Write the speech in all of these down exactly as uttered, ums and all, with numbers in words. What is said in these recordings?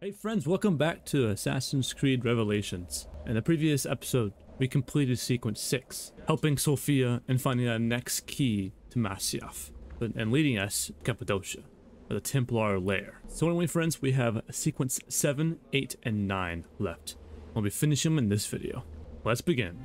Hey friends, welcome back to Assassin's Creed Revelations. In the previous episode, we completed sequence six, helping Sophia and finding the next key to Masyaf, and leading us to Cappadocia, the Templar lair. So anyway friends, we have sequence seven, eight, and nine left. We'll be finishing them in this video. Let's begin.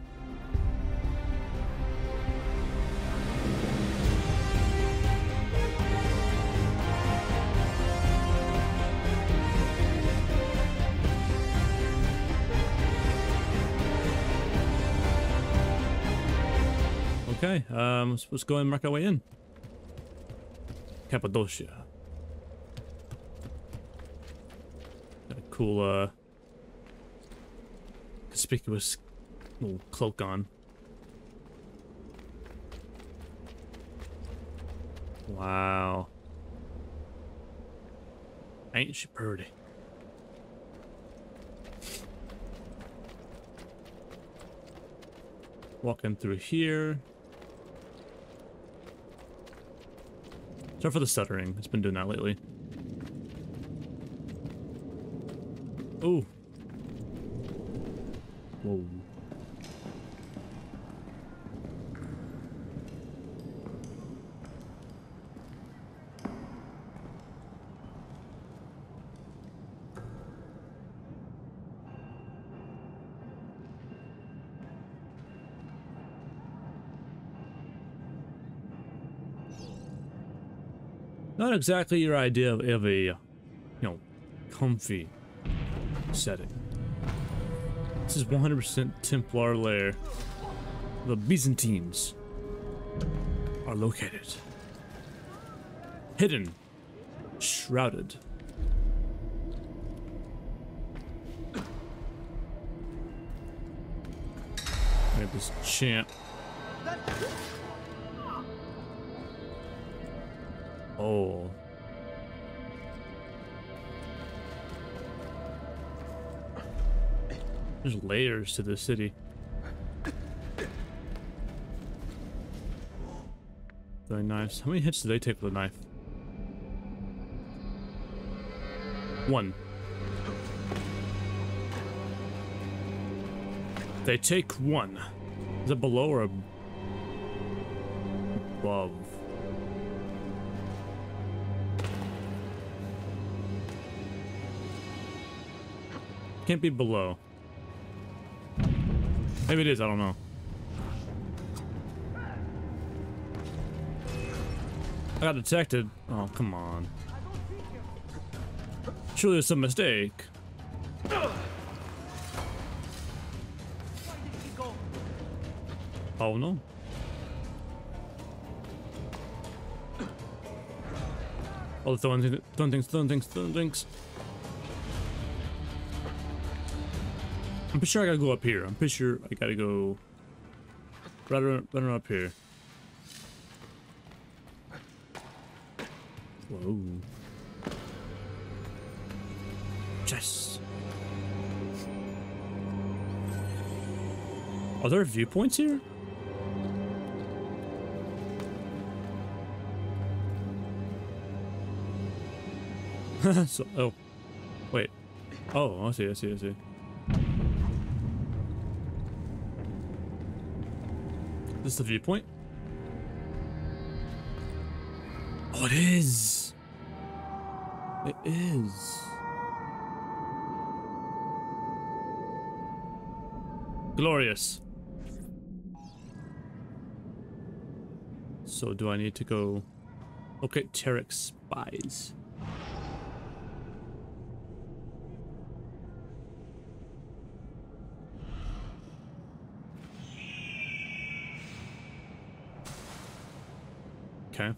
Okay, um, let's, let's go and mark our way in. Cappadocia. Got a cool, uh, conspicuous little cloak on. Wow. Ain't she pretty? Walking through here. Sorry for the stuttering. It's been doing that lately. Oh. Whoa. Not exactly your idea of, of a, you know, comfy setting. This is one hundred percent Templar lair. The Byzantines are located. Hidden. Shrouded. We have this chant. Oh. There's layers to this city. Very nice. How many hits do they take with a knife? One. They take one. Is it below or above? Can't be below. Maybe it is, I don't know. I got detected. Oh, come on. Surely there's some mistake. Oh no. Oh, throwing things, throwing things, throwing things, throwing things. I'm pretty sure I gotta go up here. I'm pretty sure I gotta go right around, right around up here. Whoa. Yes. Are there viewpoints here? so, oh. Wait. Oh, I see, I see, I see. This is the viewpoint? Oh, it is! It is. Glorious. So do I need to go look at Tarek's spies? Okay.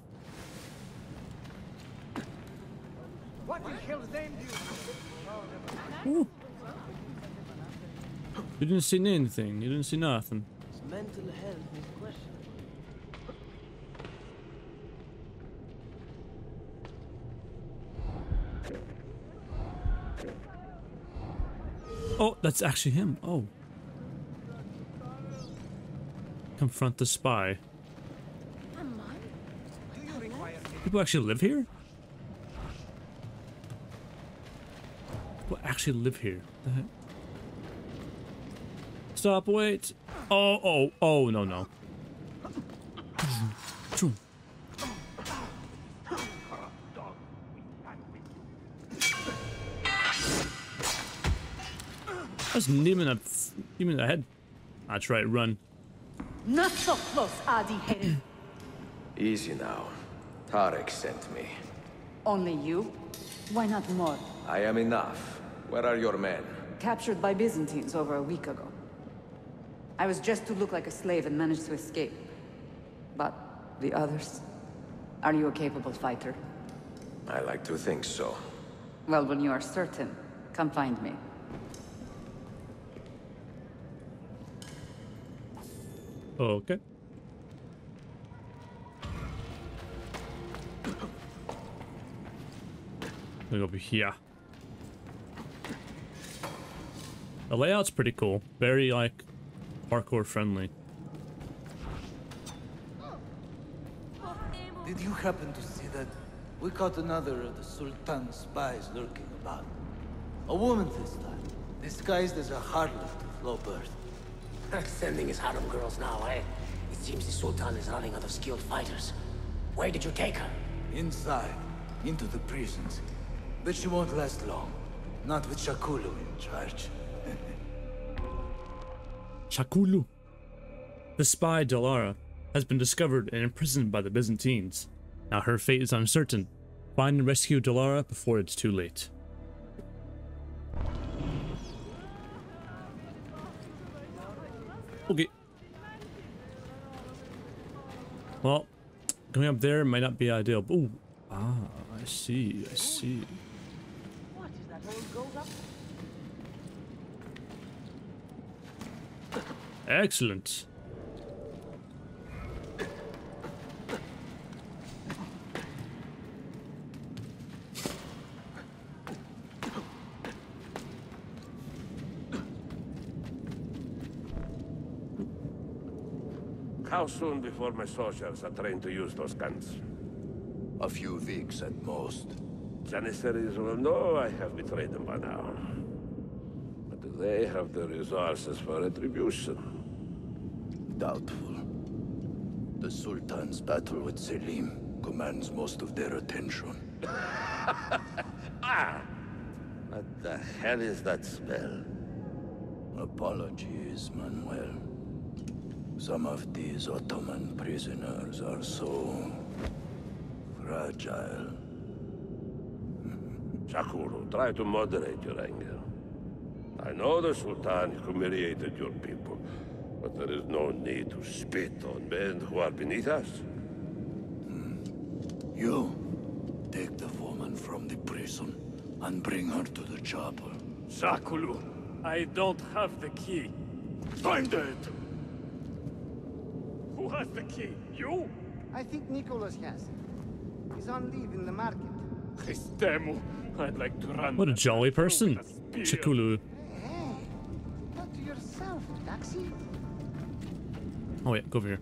What the hell's name do you? You didn't see anything. You didn't see nothing. Mental health is question. Oh, that's actually him. Oh. Confront the spy. People actually live here? People actually live here. What the heck? Stop, wait. Oh, oh, oh, no, no. That's Neiman up, Neiman ahead. That's right, run. Not so close, Adi headed. Easy now. Tarek sent me. Only you? Why not more? I am enough. Where are your men? Captured by Byzantines over a week ago. I was just to look like a slave and managed to escape. But the others? Are you a capable fighter? I like to think so. Well, when you are certain, come find me. Okay. Look over here. The layout's pretty cool. Very, like, parkour friendly. Did you happen to see that? We caught another of the Sultan's spies lurking about. A woman this time, disguised as a harlot of low birth. Sending his harem girls now, eh? It seems the Sultan is running out of skilled fighters. Where did you take her? Inside, into the prisons. But she won't last long. Not with Shakulu in charge. Shakulu. The spy Dalara has been discovered and imprisoned by the Byzantines. Now her fate is uncertain. Find and rescue Dalara before it's too late. Okay. Well, going up there might not be ideal. Ooh. Ah, I see, I see. What is that hole goes up? Excellent. How soon before my soldiers are trained to use those guns? A few weeks at most. Janissaries will know I have betrayed them by now. But do they have the resources for retribution? Doubtful. The Sultan's battle with Selim commands most of their attention. Ah! What the hell is that spell? Apologies, Manuel. Some of these Ottoman prisoners are so fragile. Shakuru, try to moderate your anger. I know the Sultan humiliated your people, but there is no need to spit on men who are beneath us. You, take the woman from the prison and bring her to the chapel. Shakulu, I don't have the key. Find it! Who has the key? You? I think Nicholas has it. He's on leave in the market. Christemu, I'd like to run. What a jolly person. Shakulu. Hey, hey, talk to yourself, Taxi. Oh yeah, go over here.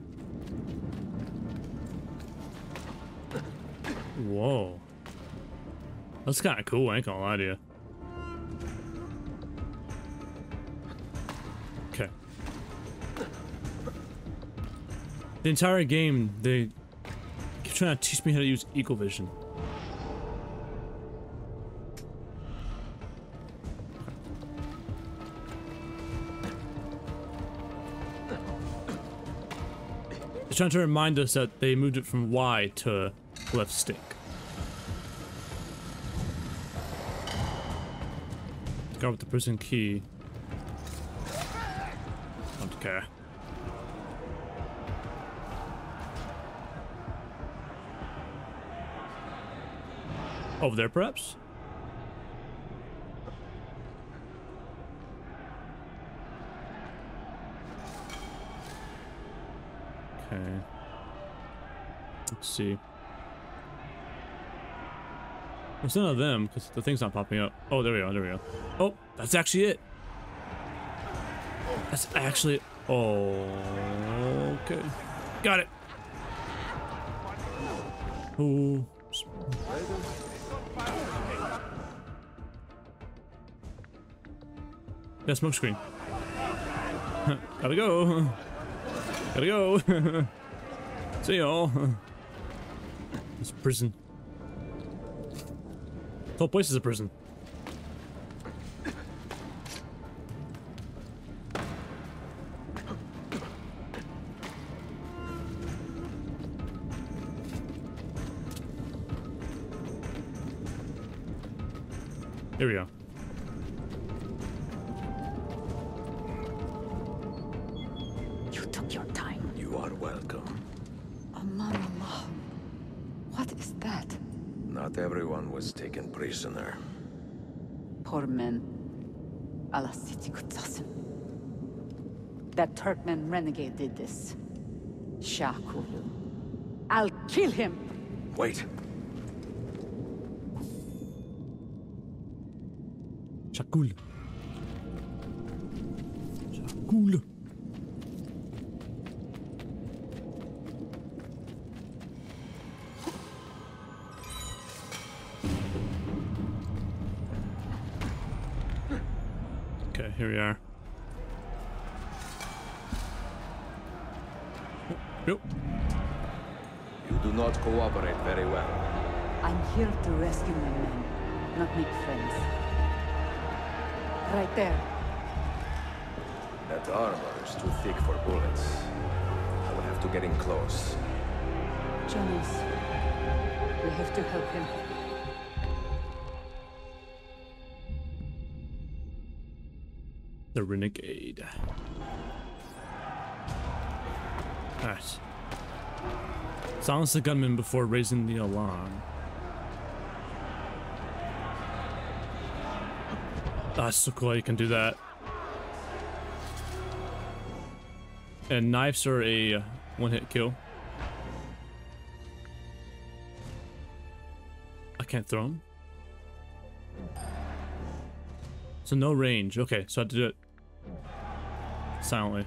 Whoa. That's kind of cool, I ain't gonna lie to you. Okay. The entire game, they keep trying to teach me how to use Eagle Vision. They're trying to remind us that they moved it from Y to left stick. Go with the prison key. Okay. Over there, perhaps? Okay. Let's see. It's none of them, because the thing's not popping up. Oh, there we go, there we go. Oh, that's actually it. That's actually... Oh, okay. Got it. Oh. Yeah, smoke screen. Gotta go. Gotta go. See y'all. It's a prison. The whole place is a prison. Here we go. You took your time. You are welcome. Aman Allah. What is that? Not everyone was taken prisoner. Poor men. Allah siti kutsasim. That Turkmen renegade did this. Shah Kulu. I'll kill him! Wait. Shakul. Shakul. Okay, here we are. Yep. You do not cooperate very well. I'm here to rescue my men, not make friends. Right there. That armor is too thick for bullets. I will have to get in close. Jonas, we have to help him. The renegade. Alright. Silence the gunman before raising the alarm. Ah, it's so cool you can do that. And knives are a one-hit kill. I can't throw them. So no range. Okay, so I have to do it silently.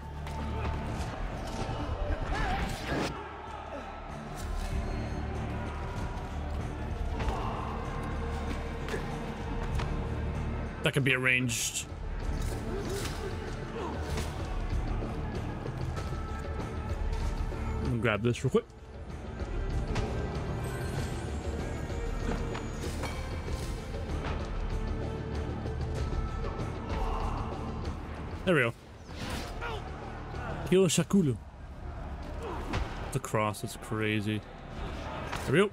That can be arranged. I'm gonna grab this real quick. There we go. Kill Shakulu. The cross is crazy. There we go.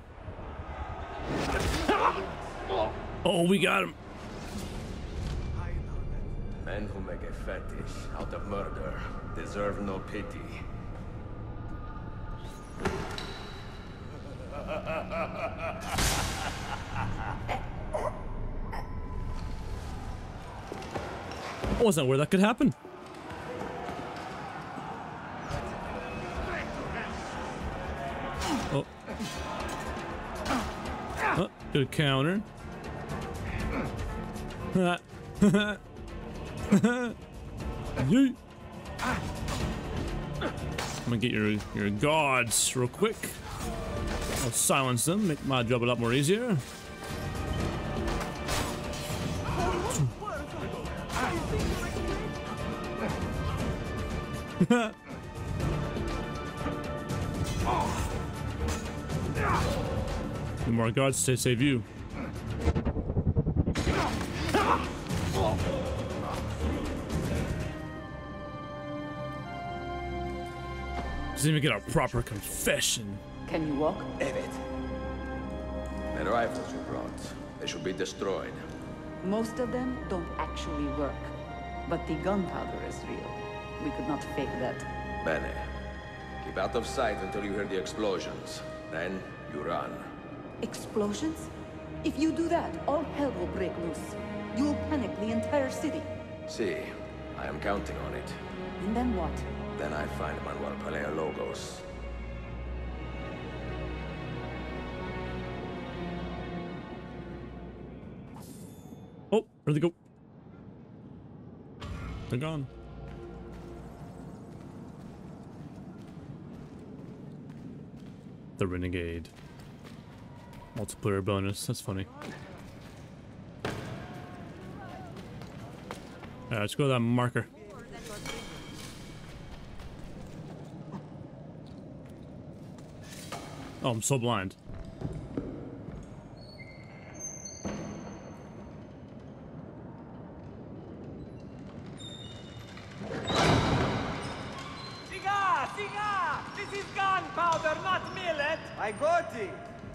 Oh, we got him. Men who make a fetish out of murder deserve no pity. I wasn't aware that could happen. Oh. Oh, good counter. Yeet. I'm gonna get your your guards real quick. I'll silence them, make my job a lot more easier. Two more guards to save you. Doesn't even get a proper confession. Can you walk? Evet. The rifles you brought, they should be destroyed. Most of them don't actually work. But the gunpowder is real. We could not fake that. Bene. Keep out of sight until you hear the explosions. Then you run. Explosions? If you do that, all hell will break loose. You'll panic the entire city. See, I am counting on it. And then what? Then I find Manuel Pelea Logos. Oh, where'd they go? They're gone. The Renegade. Multiplayer bonus, that's funny. Alright, let's go to that marker. Oh, I'm so blind. Cigar! Cigar! This is gunpowder, not millet! I got it!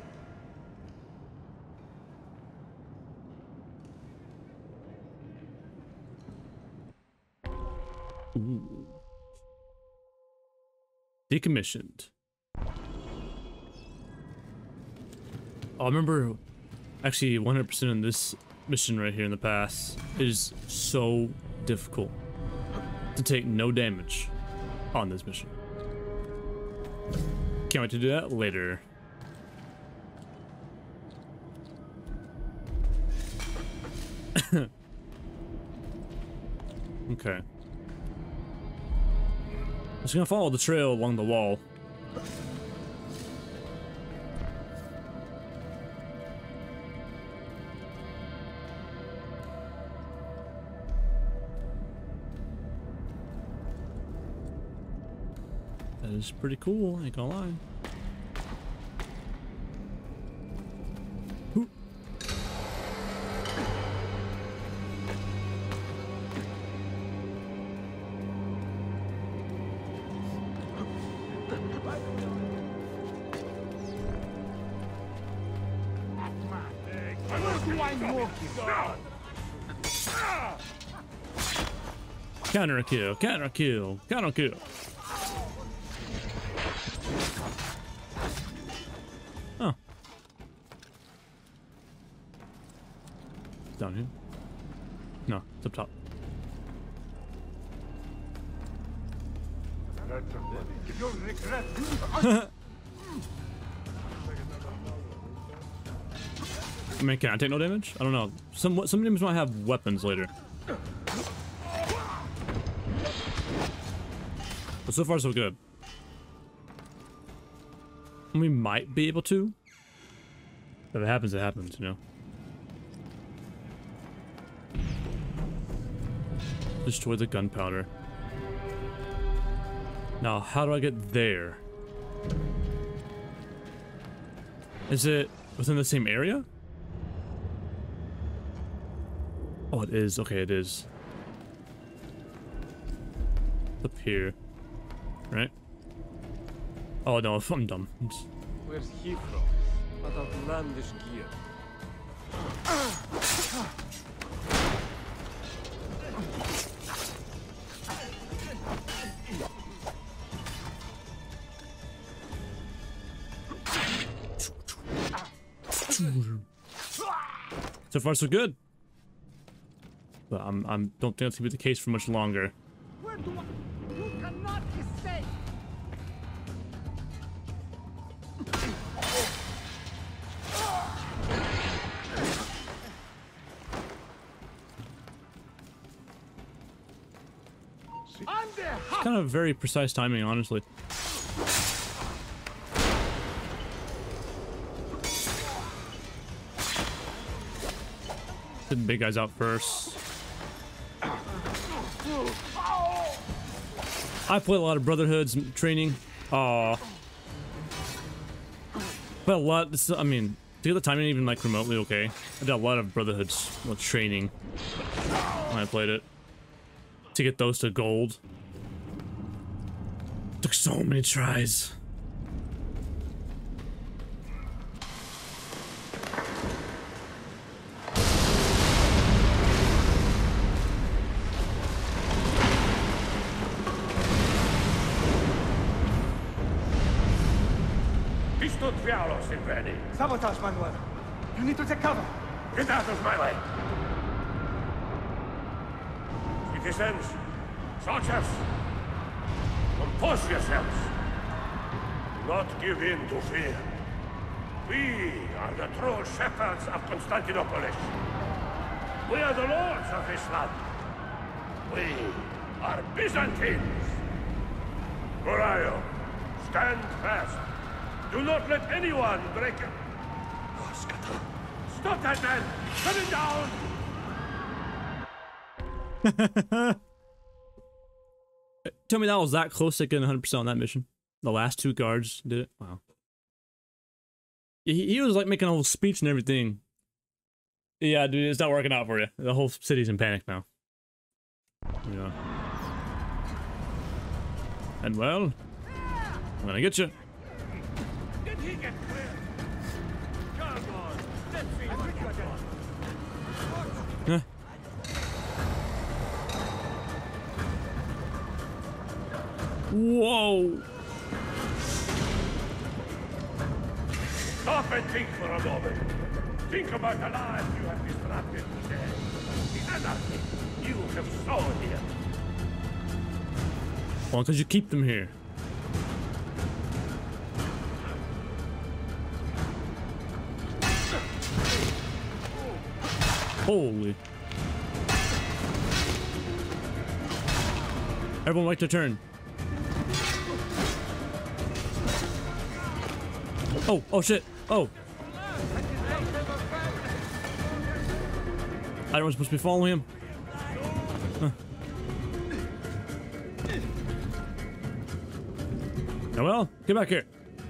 Ooh. Decommissioned. Oh, I remember actually one hundred percent in this mission right here in the past. It is so difficult to take no damage on this mission. Can't wait to do that later. Okay. Just gonna follow the trail along the wall. That is pretty cool, ain't gonna lie. Ooh. Counter kill, counter kill, counter kill. Oh. Down here? No, it's up top. I mean, can I take no damage? I don't know. Some some enemies might have weapons later. But so far, so good. We might be able to. If it happens, it happens, you know. Destroy the gunpowder. Now, how do I get there? Is it within the same area? Oh, it is. Okay, it is. Up here. Right? Oh no, I'm dumb. Where's he from? What outlandish gear. So far, so good. But I'm, I'm don't think that's gonna be the case for much longer. Where do I... You cannot escape! It's kind of very precise timing, honestly. The big guys out first. I played a lot of Brotherhood's training. Aw. But a lot, this, I mean, to get the timing even like remotely okay. I did a lot of Brotherhood's well, training when I played it. To get those to gold. Took so many tries. Sabotage, Manuel. You need to take cover. Get out of my way! Citizens, soldiers, compose yourselves. Do not give in to fear. We are the true shepherds of Constantinople. We are the lords of this land. We are Byzantines. Murayo, stand fast. Do not let anyone break it. Stop that man! Put it down! Tell me that was that close to getting one hundred percent on that mission. The last two guards did it. Wow. He, he was like making a whole speech and everything. Yeah, dude, it's not working out for you. The whole city's in panic now. Yeah. And well, I'm gonna get you. Did he get clear? Come on, let's see what you got. Huh. Whoa! Stop and think for a moment. Think about the lives you have disrupted today. The anarchy you have sown here. Well, because you keep them here. Holy. Everyone wait their turn. Oh, oh shit. Oh. I was supposed to be following him. Huh. Oh well, get back here.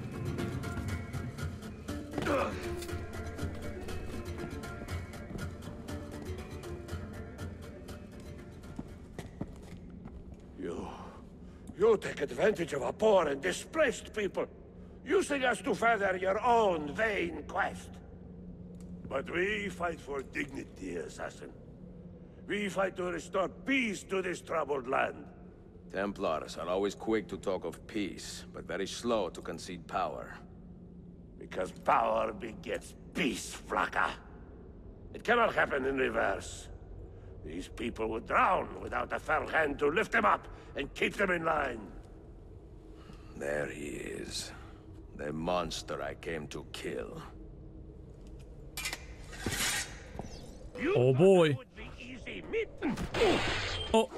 You... You take advantage of our poor and displaced people, using us to further your own vain quest. But we fight for dignity, assassin. We fight to restore peace to this troubled land. Templars are always quick to talk of peace, but very slow to concede power. Because power begets peace, Flaka. It cannot happen in reverse. These people would drown without a fell hand to lift them up and keep them in line. There he is. The monster I came to kill. You oh boy. Would be easy meat. Oh.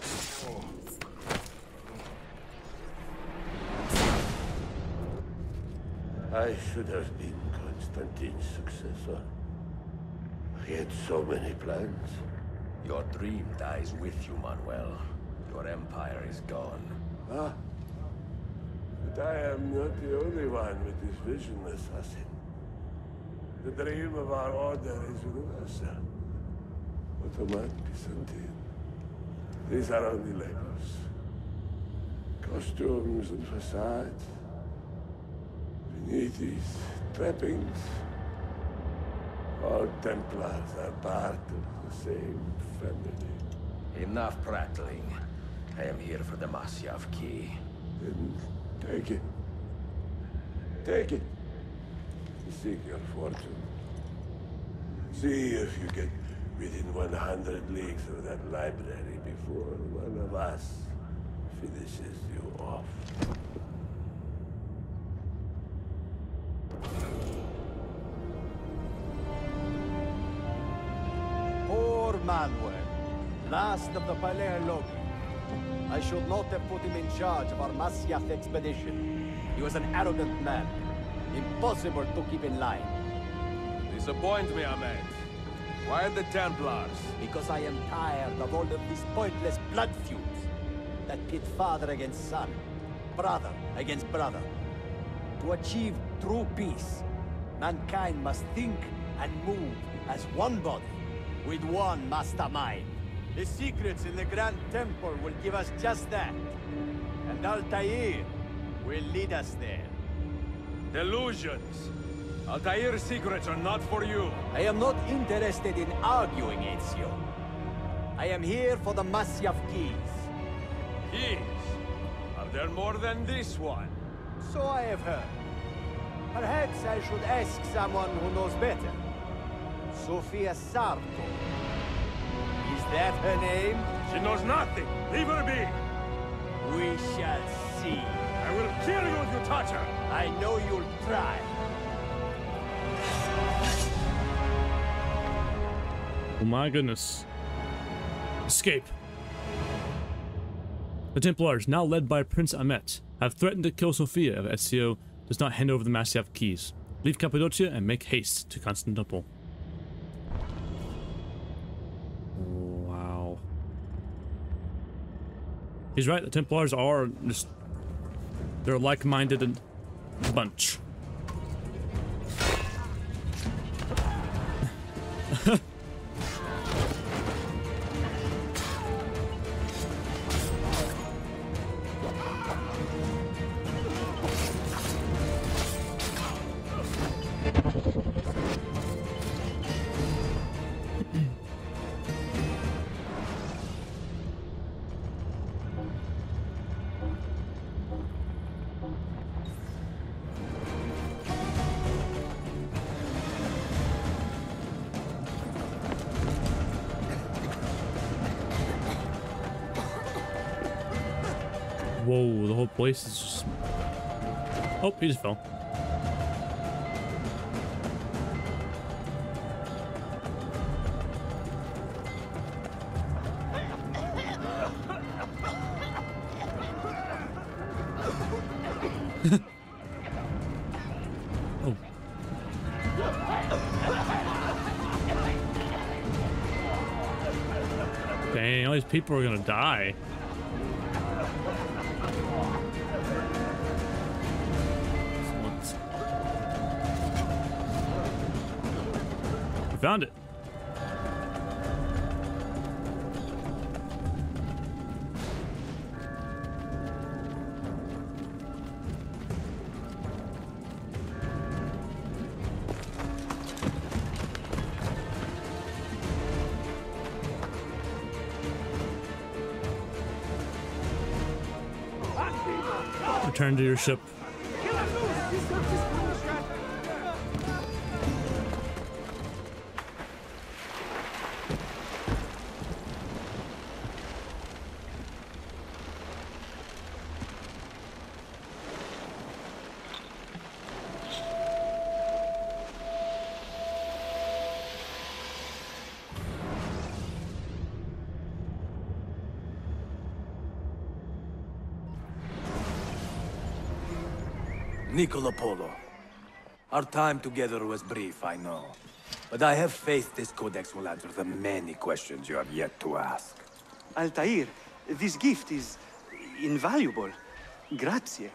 I should have been Constantine's successor. He had so many plans. Your dream dies with you, Manuel. Your empire is gone. Ah. But I am not the only one with this vision, assassin. The dream of our order is universal. Ottoman, Byzantine. These are only labels. Costumes and facades. Beneath these trappings, all Templars are part of the same family. Enough prattling. I am here for the Masyaf key. Then take it. Take it. Seek your fortune. See if you get within one hundred leagues of that library before one of us finishes you off. Poor Manuel, last of the Palermo. I should not have put him in charge of our Masyaf expedition. He was an arrogant man. Impossible to keep in line. Disappoint me, Ahmed. Why the Templars? Because I am tired of all of these pointless blood feuds that pit father against son, brother against brother. To achieve true peace, mankind must think and move as one body, with one mastermind. The secrets in the Grand Temple will give us just that. And Altair will lead us there. Delusions. Altair's secrets are not for you. I am not interested in arguing, Ezio. I am here for the Masyaf keys. Keys? Are there more than this one? So I have heard. Perhaps I should ask someone who knows better. Sofia Sarto. Is that her name? She knows nothing. Leave her be. We shall see. I will kill you if you touch her. I know you'll try. Oh my goodness. Escape. The Templars, now led by Prince Ahmet, have threatened to kill Sofia if Ezio does not hand over the Masyaf keys. Leave Cappadocia and make haste to Constantinople. Wow. He's right, the Templars are just... they're a like-minded bunch. Whoa, the whole place is just... oh, he just fell. Oh. Dang, all these people are gonna die. Found it. Return to your ship. Niccolo Polo. Our time together was brief, I know. But I have faith this codex will answer the many questions you have yet to ask. Altair, this gift is invaluable. Grazie.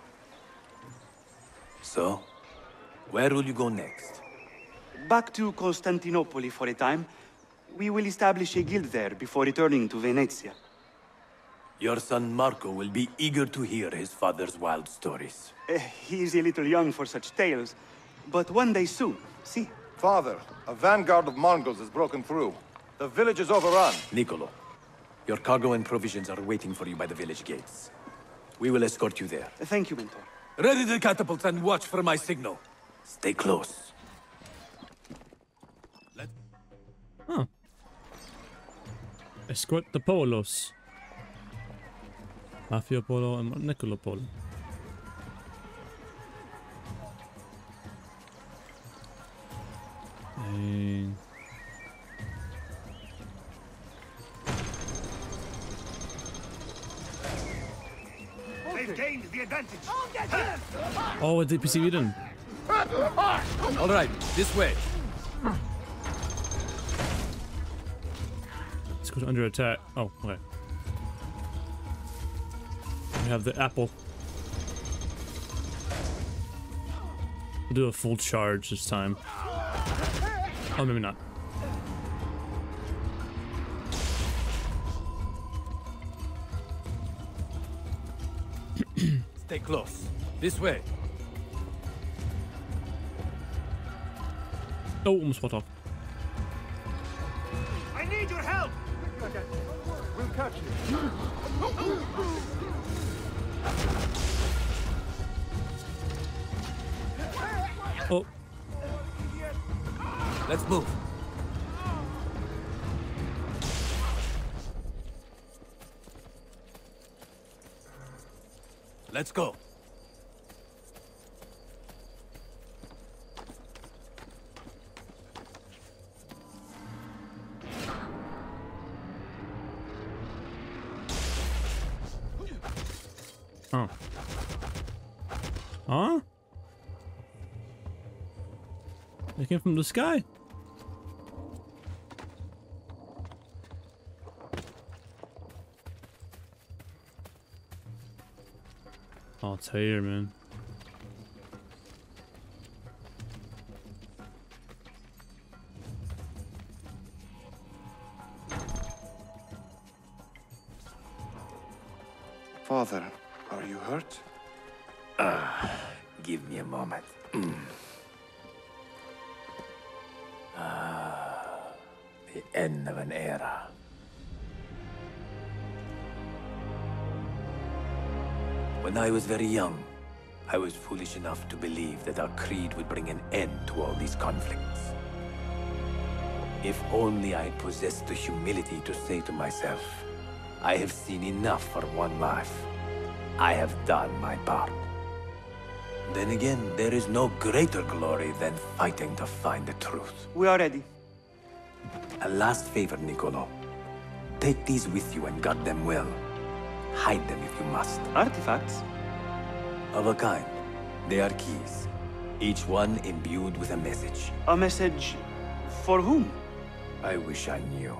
So, where will you go next? Back to Constantinople for a time. We will establish a guild there before returning to Venezia. Your son Marco will be eager to hear his father's wild stories. Uh, he is a little young for such tales, but one day soon, see? Father, a vanguard of Mongols has broken through. The village is overrun. Niccolo, your cargo and provisions are waiting for you by the village gates. We will escort you there. Thank you, Mentor. Ready the catapults and watch for my signal. Stay close. Let huh. Escort the Polos. Mafia Polo and Niccolo Polo. Dang. They've gained the advantage. Oh, it's A P C Eden. All right, this way. Let's go under attack. Oh, okay. We have the apple. We'll do a full charge this time. Oh, maybe not. Stay close. This way. Oh, almost fought off. I need your help. We'll catch you. Oh. Let's move. Let's go. Oh. Huh? They came from the sky. Altair, man. Father, are you hurt? Uh, give me a moment. Mm. Ah, the end of an era. When I was very young, I was foolish enough to believe that our creed would bring an end to all these conflicts. If only I possessed the humility to say to myself, I have seen enough for one life. I have done my part. Then again, there is no greater glory than fighting to find the truth. We are ready. A last favor, Niccolo. Take these with you and guard them well. Hide them if you must. Artifacts? Of a kind. They are keys. Each one imbued with a message. A message for whom? I wish I knew.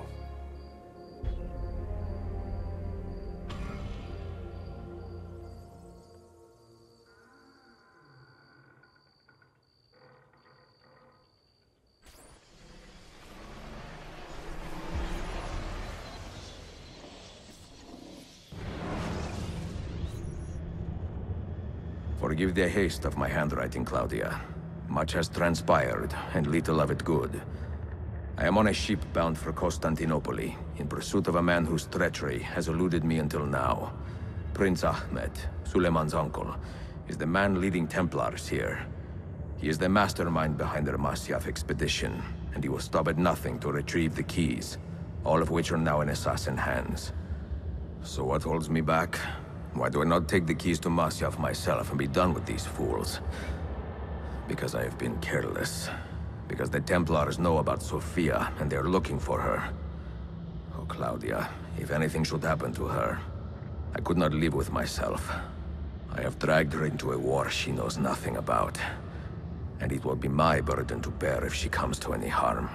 Forgive the haste of my handwriting, Claudia. Much has transpired, and little of it good. I am on a ship bound for Constantinople, in pursuit of a man whose treachery has eluded me until now. Prince Ahmed, Suleiman's uncle, is the man leading Templars here. He is the mastermind behind their Masyaf expedition, and he will stop at nothing to retrieve the keys, all of which are now in assassin hands. So what holds me back? Why do I not take the keys to Masyaf myself and be done with these fools? Because I have been careless. Because the Templars know about Sophia, and they are looking for her. Oh, Claudia, if anything should happen to her, I could not live with myself. I have dragged her into a war she knows nothing about. And it will be my burden to bear if she comes to any harm.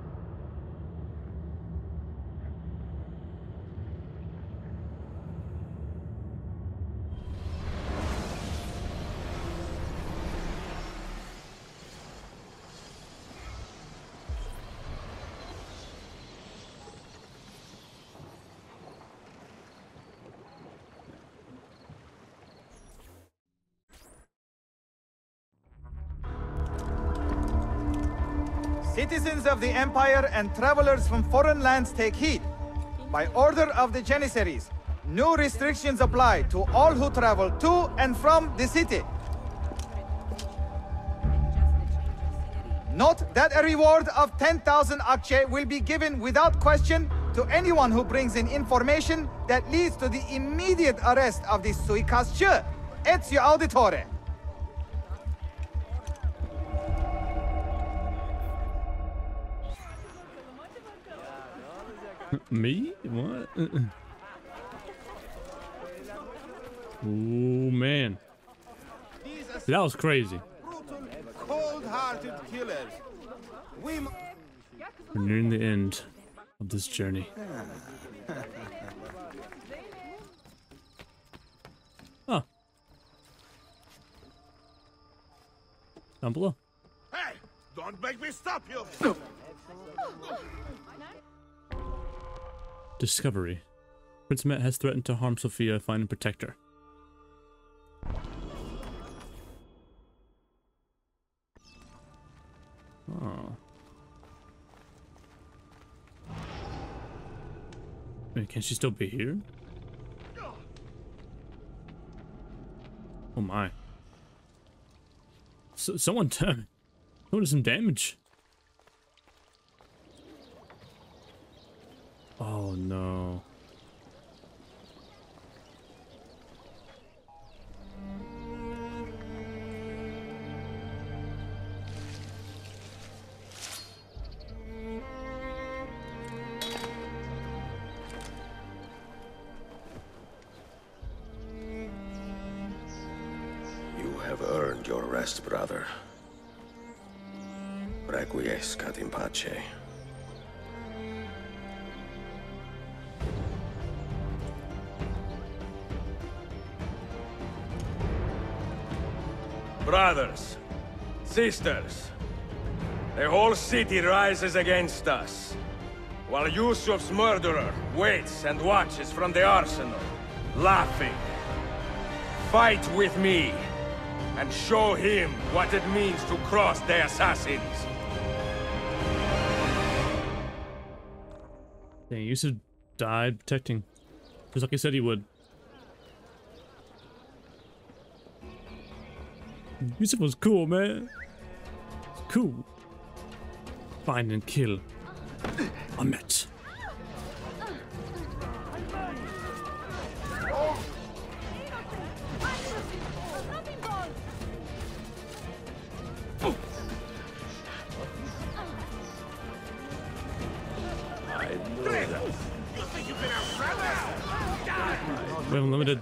Citizens of the Empire and travelers from foreign lands take heed. By order of the Janissaries, new restrictions apply to all who travel to and from the city. Note that a reward of ten thousand akçe will be given without question to anyone who brings in information that leads to the immediate arrest of the suikastçı, Ezio Auditore. Me? What? Oh man, that was crazy. Cold-hearted killers. We We're nearing the end of this journey. Oh. Down below. Hey, don't make me stop you. Discovery. Prince Met has threatened to harm Sophia, find and protect her. Oh. Wait, can she still be here? Oh my. So, someone someone did some damage. Oh no. You have earned your rest, brother. Requiescat in pace. Brothers, sisters, the whole city rises against us, while Yusuf's murderer waits and watches from the arsenal, laughing. Fight with me, and show him what it means to cross the assassins. Dang, Yusuf died protecting, just like he said he would. Yusuf was cool, man. Cool. Find and kill Ahmet. We have unlimited.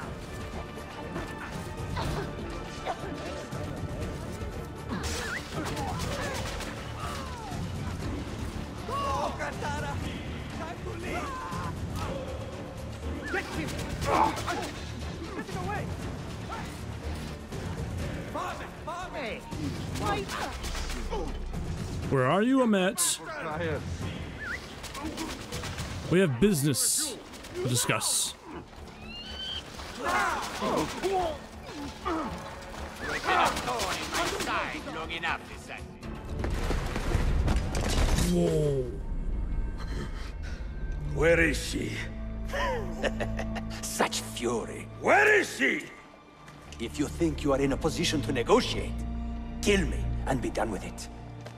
Where are you, Ahmet? We have business to discuss. Whoa. Where is she? Such fury. Where is she? If you think you are in a position to negotiate, kill me and be done with it.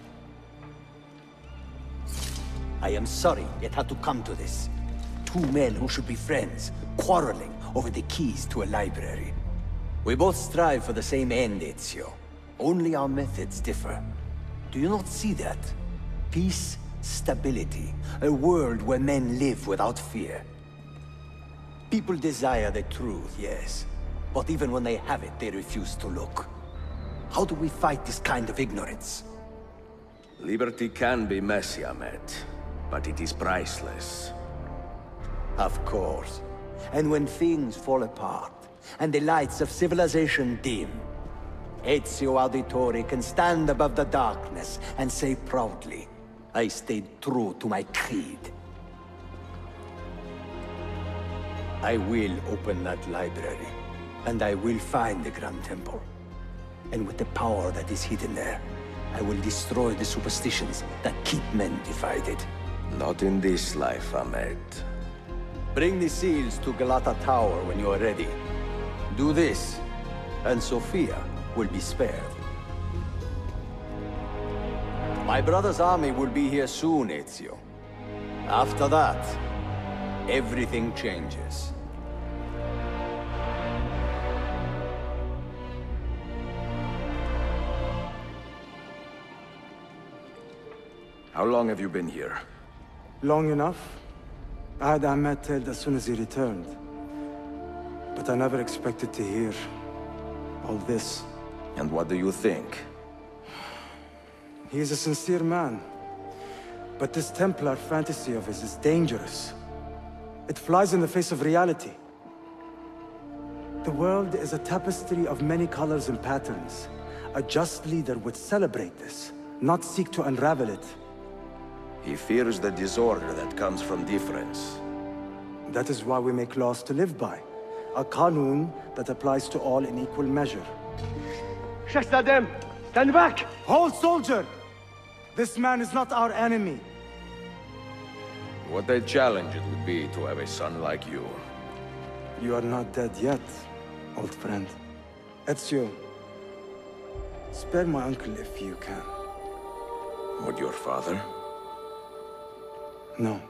I am sorry it had to come to this. Two men who should be friends, quarreling over the keys to a library. We both strive for the same end, Ezio. Only our methods differ. Do you not see that? Peace, stability, a world where men live without fear. People desire the truth, yes. But even when they have it, they refuse to look. How do we fight this kind of ignorance? Liberty can be messy, Ahmet, but it is priceless. Of course. And when things fall apart, and the lights of civilization dim, Ezio Auditore can stand above the darkness and say proudly, I stayed true to my creed. I will open that library, and I will find the Grand Temple. And with the power that is hidden there, I will destroy the superstitions that keep men divided. Not in this life, Ahmet. Bring the seals to Galata Tower when you are ready. Do this, and Sophia will be spared. My brother's army will be here soon, Ezio. After that, everything changes. How long have you been here? Long enough. I had Ahmed killed as soon as he returned. But I never expected to hear all this. And what do you think? He is a sincere man. But this Templar fantasy of his is dangerous. It flies in the face of reality. The world is a tapestry of many colors and patterns. A just leader would celebrate this, not seek to unravel it. He fears the disorder that comes from difference. That is why we make laws to live by. A qanun that applies to all in equal measure. Shahzadem, stand back! Hold, soldier! This man is not our enemy. What a challenge it would be to have a son like you. You are not dead yet, old friend. Ezio, spare my uncle if you can. Would your father? No.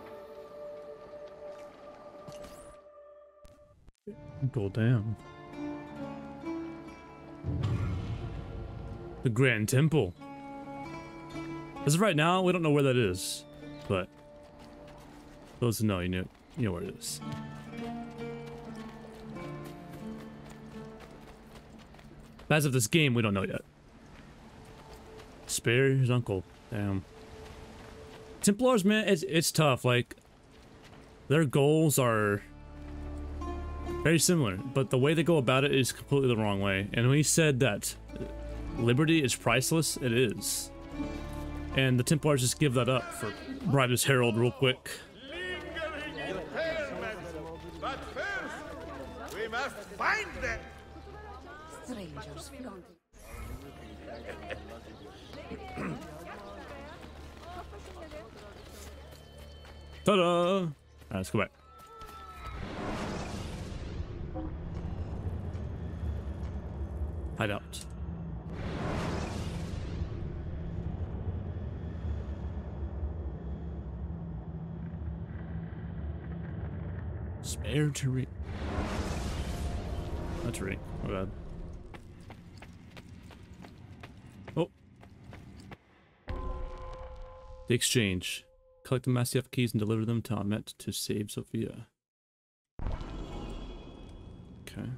Go down. The Grand Temple. As of right now, we don't know where that is, but those who know, you know, you know where it is. But as of this game, we don't know yet. Spare his uncle. Damn. Templars, man, it's it's tough. Like, their goals are Very similar, but the way they go about it is completely the wrong way. And when he said that liberty is priceless, it is. And the Templars just give that up for Brightest Herald real quick. But first, we must find them. Strangers flaunting. Ta-da! Alright, let's go back. Hideout. Spare to read. That's right. My bad. Oh. The exchange. Collect the Masyaf keys and deliver them to Ahmet to save Sophia. Okay.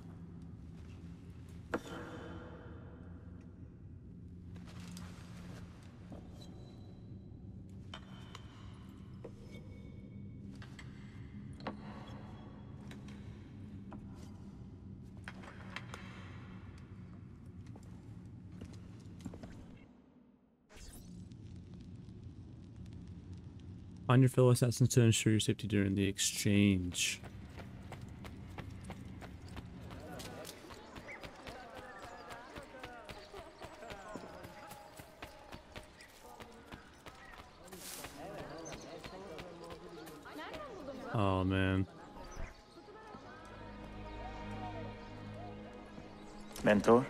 Find your fellow assassins to ensure your safety during the exchange. Oh man. Mentor?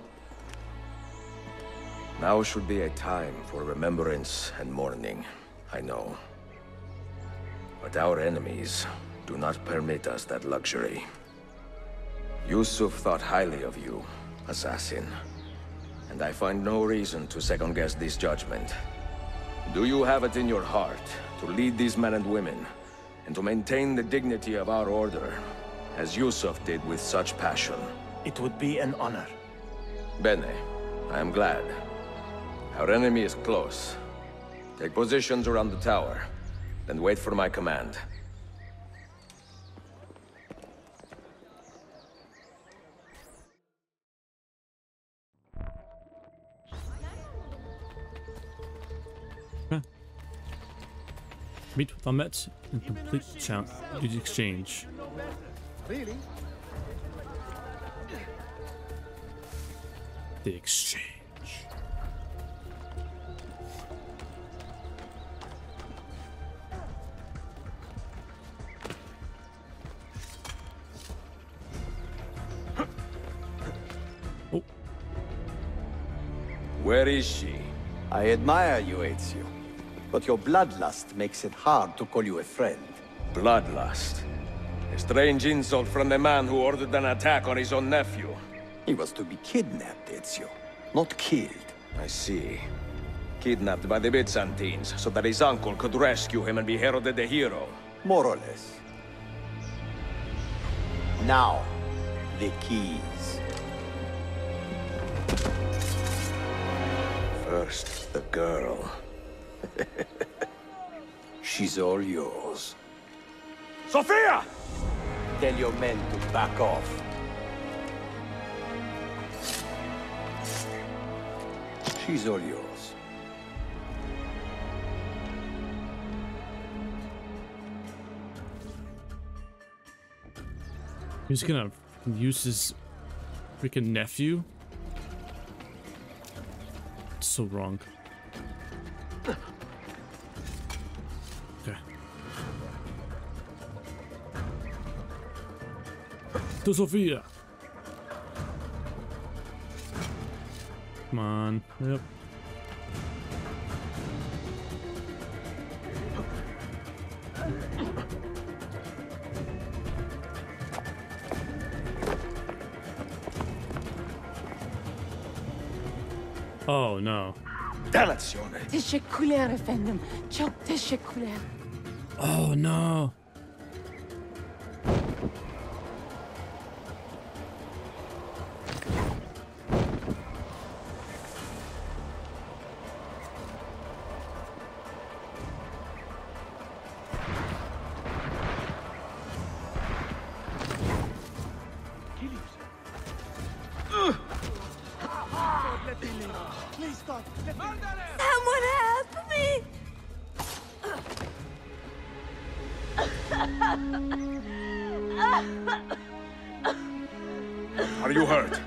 Now should be a time for remembrance and mourning, I know. But our enemies do not permit us that luxury. Yusuf thought highly of you, assassin. And I find no reason to second-guess this judgment. Do you have it in your heart to lead these men and women, and to maintain the dignity of our order, as Yusuf did with such passion? It would be an honor. Bene, I am glad. Our enemy is close. Take positions around the tower. And wait for my command. Huh. Meet with Ahmet and complete the exchange. Really? The exchange. Where is she? I admire you, Ezio. But your bloodlust makes it hard to call you a friend. Bloodlust? A strange insult from the man who ordered an attack on his own nephew. He was to be kidnapped, Ezio, not killed. I see. Kidnapped by the Byzantines, so that his uncle could rescue him and be heralded a hero. More or less. Now, the keys. First, the girl. She's all yours. Sophia! Tell your men to back off. She's all yours. He's gonna use his freaking nephew? It's so wrong. Okay. To Sophia. Come on. Yep. Oh no. Dalazione. Teşekkürler efendim. Çok teşekkürler. Oh no. Someone help me! Are you hurt?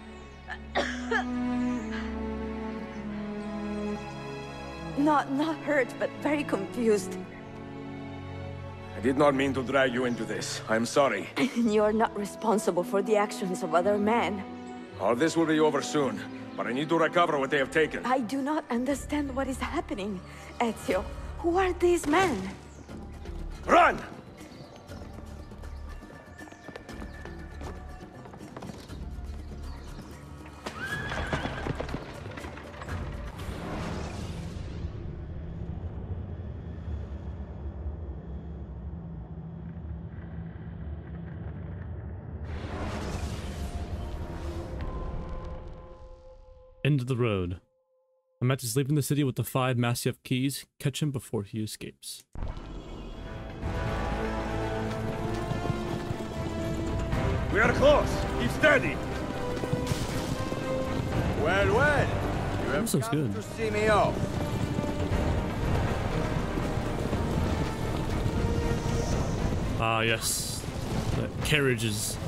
Not, not hurt, but very confused. I did not mean to drag you into this. I'm sorry. You're not responsible for the actions of other men. All this will be over soon, but I need to recover what they have taken. I do not understand what is happening. Ezio, who are these men? Run! End of the road. Ahmet is leaving the city with the five Masyaf keys. Catch him before he escapes. We are close. Keep steady. Well, well. You have This looks come good. to see me off. Ah, yes. The carriages.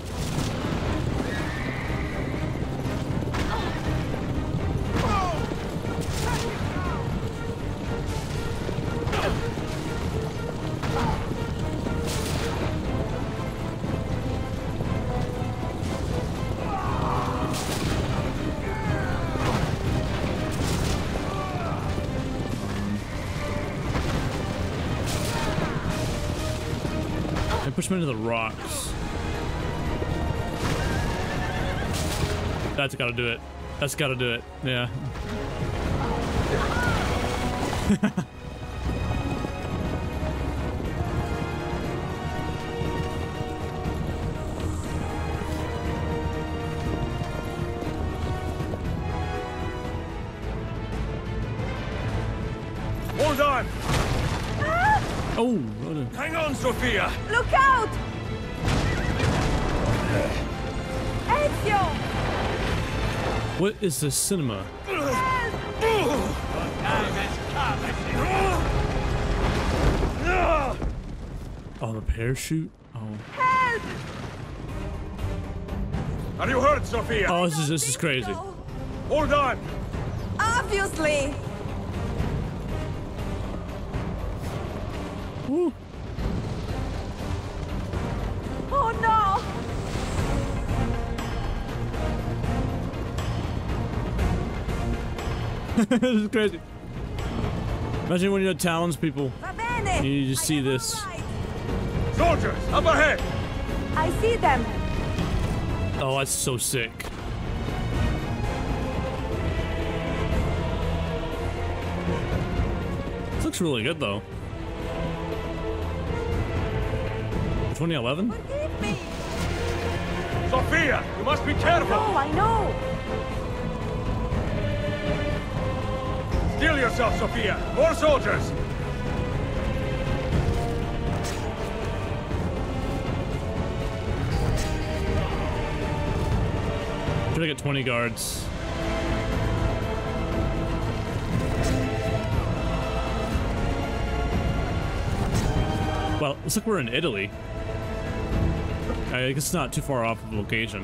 And push him into the rocks. That's gotta do it. That's gotta do it. Yeah. Hold on! Oh, what a... Hang on, Sophia! Look out! Ezio! What is this cinema? Oh, the parachute? Oh. Help! Are you hurt, Sophia? Oh, this is this is crazy. Hold on! Obviously! Woo. Oh no! This is crazy. Imagine when you're townspeople. You just see this. Soldiers, up ahead! I see them. Oh, that's so sick. This looks really good though. twenty eleven? Forgive me. Sophia, you must be careful! No, I know. Steel yourself, Sophia! More soldiers! Try to get twenty guards. Well, looks like we're in Italy. I guess it's not too far off of location.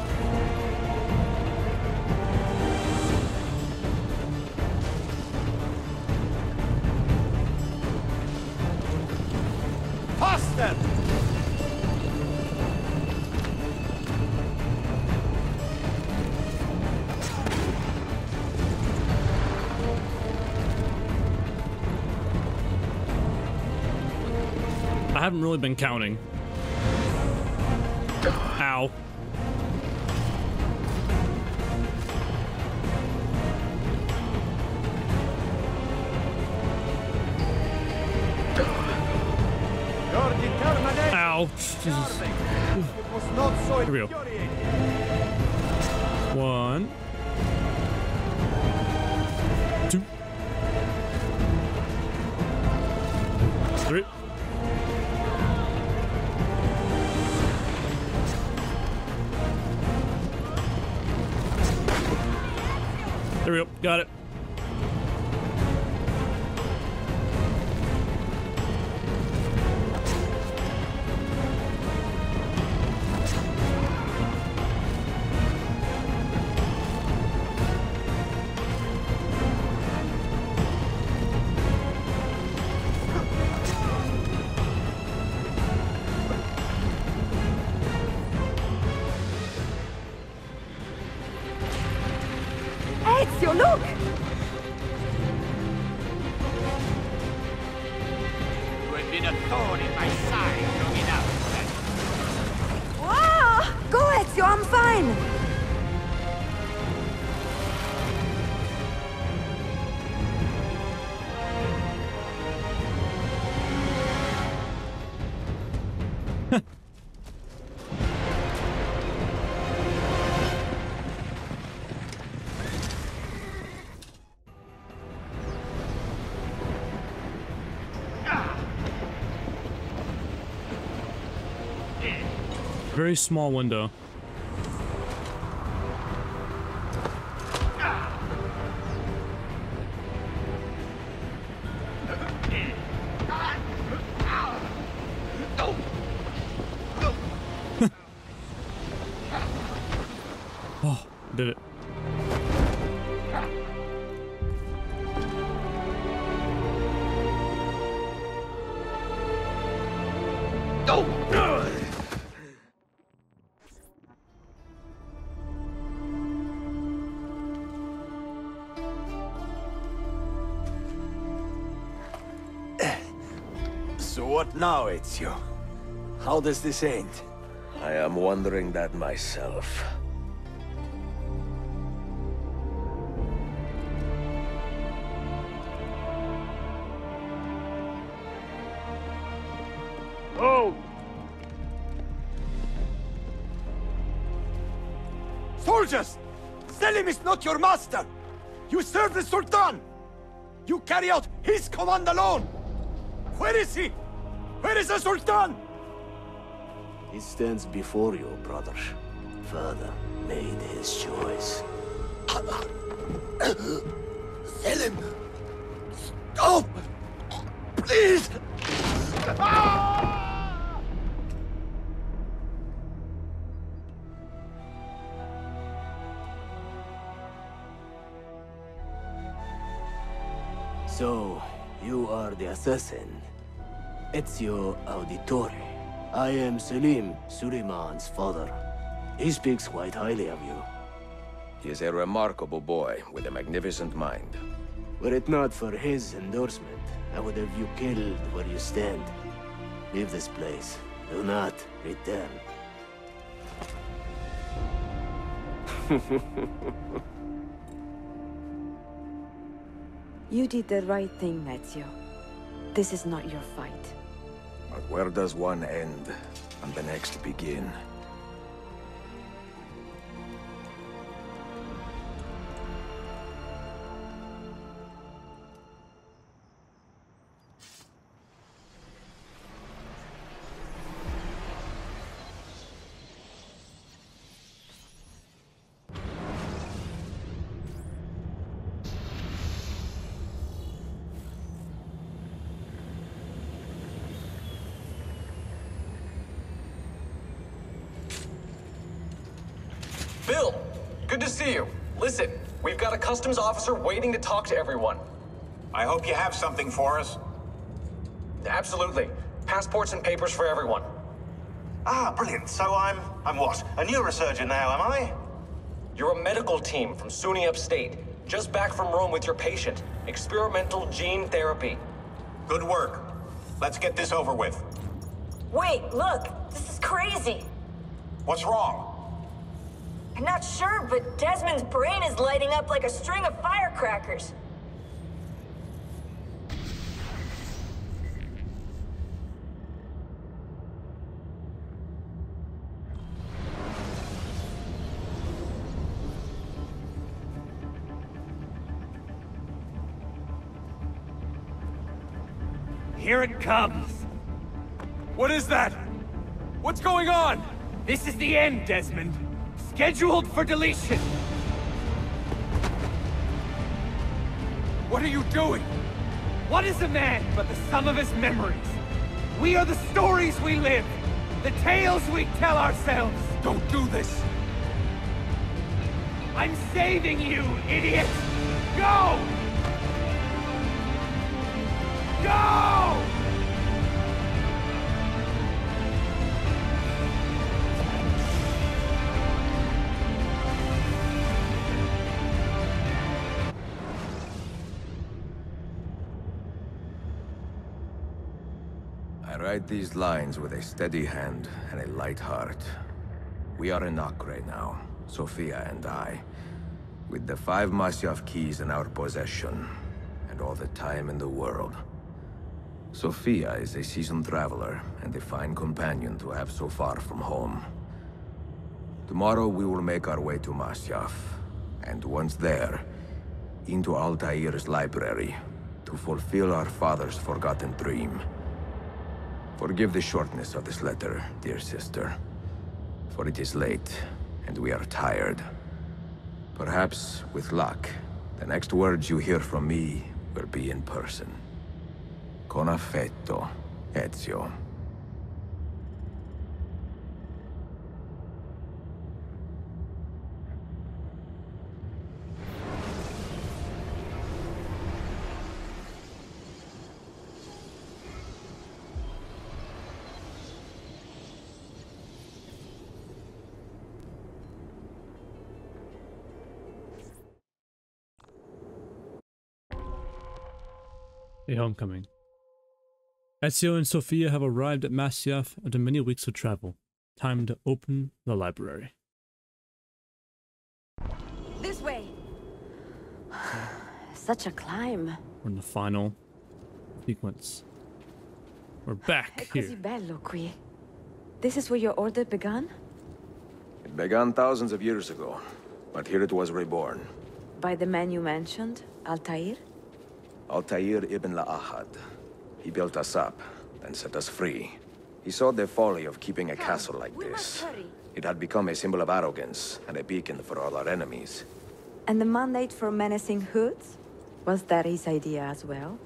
Faster! I haven't really been counting. Ow. Your determination. Ow. Jesus. It was not so Here we go. One. Two. Three. There we go. Got it. look! You have been a thorn in my side long enough. Wow! Go, Ezio, I'm fine! Very small window. Oh, did it. So what now, Ezio? How does this end? I am wondering that myself. Oh! Soldiers! Selim is not your master! You serve the Sultan! You carry out his command alone! Where is he? Where is the Sultan? He stands before you, brother. Father made his choice. Selim! Stop! Please! So, you are the assassin. Ezio Auditore. I am Selim, Suleiman's father. He speaks quite highly of you. He is a remarkable boy with a magnificent mind. Were it not for his endorsement, I would have you killed where you stand. Leave this place. Do not return. You did the right thing, Ezio. This is not your fight. But where does one end and the next begin? Bill, good to see you. Listen, we've got a customs officer waiting to talk to everyone. I hope you have something for us. Absolutely. Passports and papers for everyone. Ah, brilliant. So I'm... I'm what? A neurosurgeon now, am I? You're a medical team from SUNY Upstate. Just back from Rome with your patient. Experimental gene therapy. Good work. Let's get this over with. Wait, look! This is crazy! What's wrong? I'm not sure, but Desmond's brain is lighting up like a string of firecrackers. Here it comes! What is that? What's going on? This is the end, Desmond. Scheduled for deletion. What are you doing? What is a man but the sum of his memories? We are the stories we live, the tales we tell ourselves. Don't do this. I'm saving you, idiot! Go! Go! write these lines with a steady hand and a light heart. We are in Acre now, Sophia and I, with the five Masyaf keys in our possession, and all the time in the world. Sophia is a seasoned traveler, and a fine companion to have so far from home. Tomorrow we will make our way to Masyaf, and once there, into Altair's library, to fulfill our father's forgotten dream. Forgive the shortness of this letter, dear sister, for it is late, and we are tired. Perhaps, with luck, the next words you hear from me will be in person. Con affetto, Ezio. A homecoming. Ezio and Sophia have arrived at Masyaf after many weeks of travel. Time to open the library. This way. Such a climb. We're in the final sequence. We're back È here. così bello qui. This is where your order began? It began thousands of years ago, but here it was reborn. By the man you mentioned, Altair? Altair ibn La'ahad. He built us up, then set us free. He saw the folly of keeping a castle like this. It had become a symbol of arrogance, and a beacon for all our enemies. And the mandate for menacing hoods? Was that his idea as well?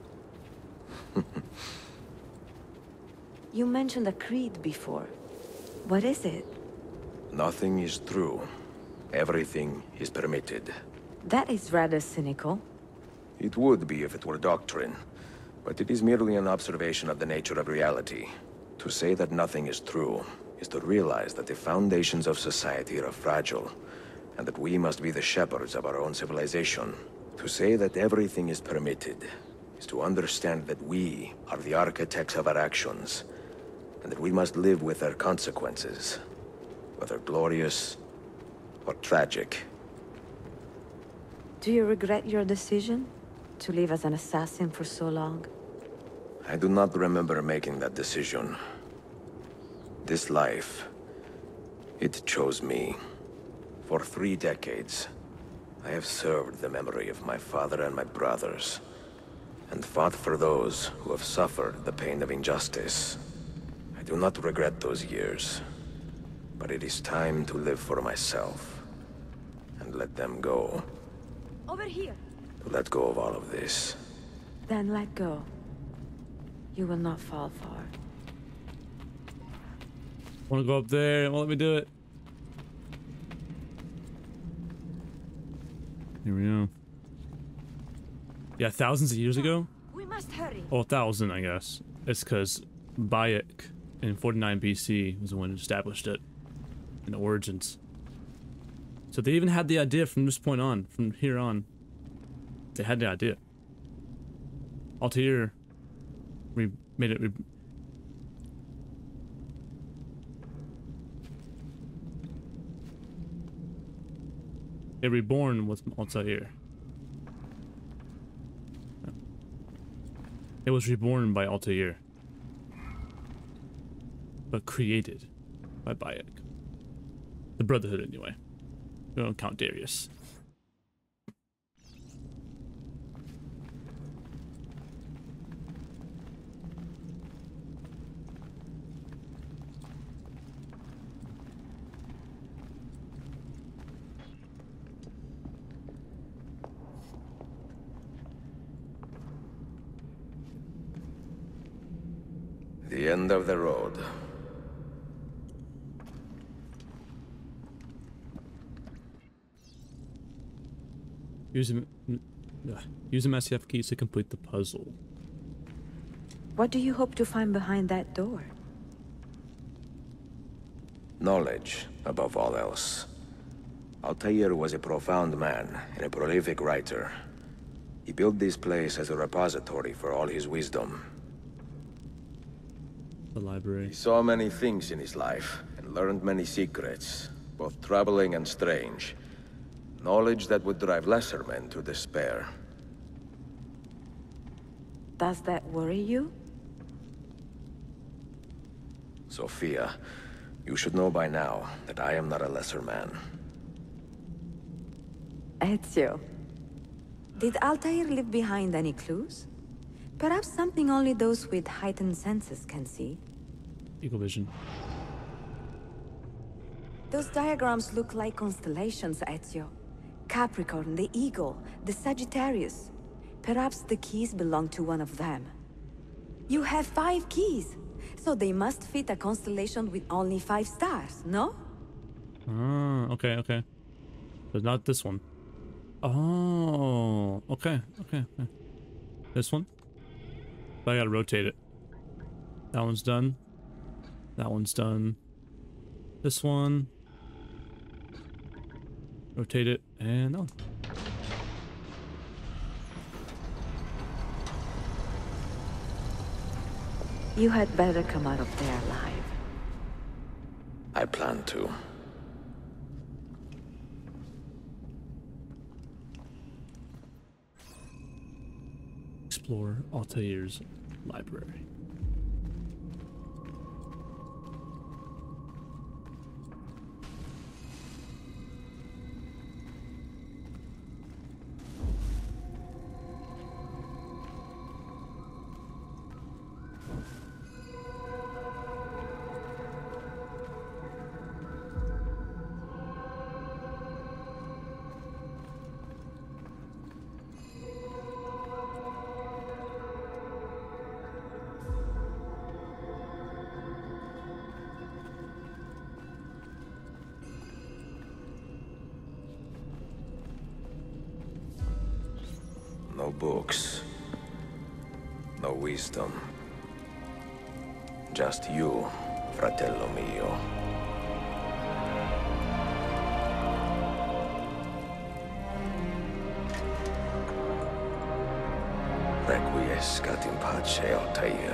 You mentioned a creed before. What is it? Nothing is true. Everything is permitted. That is rather cynical. It would be if it were doctrine, but it is merely an observation of the nature of reality. To say that nothing is true is to realize that the foundations of society are fragile, and that we must be the shepherds of our own civilization. To say that everything is permitted is to understand that we are the architects of our actions, and that we must live with their consequences, whether glorious or tragic. Do you regret your decision? To live as an assassin for so long? I do not remember making that decision. This life, it chose me. For three decades, I have served the memory of my father and my brothers, and fought for those who have suffered the pain of injustice. I do not regret those years, but it is time to live for myself, and let them go. Over here. To let go of all of this. Then let go. You will not fall far. Wanna go up there? Won't let me do it. Here we go. Yeah, thousands of years ago? We must hurry. Oh, a thousand, I guess. It's because Bayek in forty-nine B C was the one who established it in Origins. So they even had the idea from this point on, from here on. They had the idea. Altair we made it. Re it reborn with Altair. It was reborn by Altair, but created by Bayek. The Brotherhood, anyway. We don't count Darius. The end of the road. Use a, use a Masyaf keys to complete the puzzle. What do you hope to find behind that door? Knowledge, above all else. Altair was a profound man and a prolific writer. He built this place as a repository for all his wisdom. The library. He saw many things in his life, and learned many secrets, both troubling and strange. Knowledge that would drive lesser men to despair. Does that worry you? Sophia, you should know by now that I am not a lesser man. Ezio, did Altair leave behind any clues? Perhaps something only those with heightened senses can see. Eagle vision. Those diagrams look like constellations, Ezio. Capricorn, the Eagle, the Sagittarius. Perhaps the keys belong to one of them. You have five keys, so they must fit a constellation with only five stars, no? Ah, okay, okay. But not this one. Oh, okay, okay, okay. This one? But I gotta rotate it. That one's done. That one's done. This one. Rotate it, and on. You had better come out of there alive. I plan to. Explore Altair's library. No books. No wisdom. Just you, fratello mio. Requiescat in pace, Altair.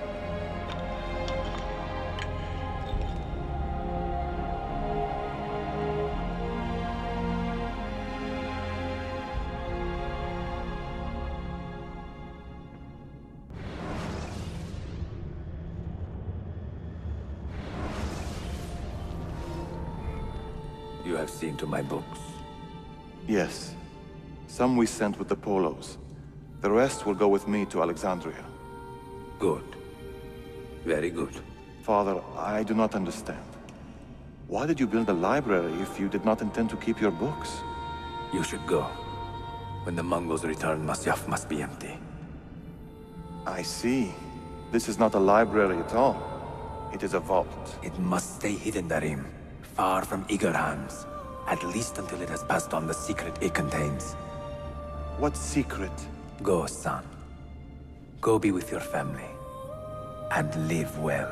You have seen to my books? Yes. Some we sent with the Polos. The rest will go with me to Alexandria. Good. Very good. Father, I do not understand. Why did you build a library if you did not intend to keep your books? You should go. When the Mongols return, Masyaf must be empty. I see. This is not a library at all. It is a vault. It must stay hidden, Darim. Far from eager hands. At least until it has passed on the secret it contains. What secret? Go, son. Go be with your family. And live well.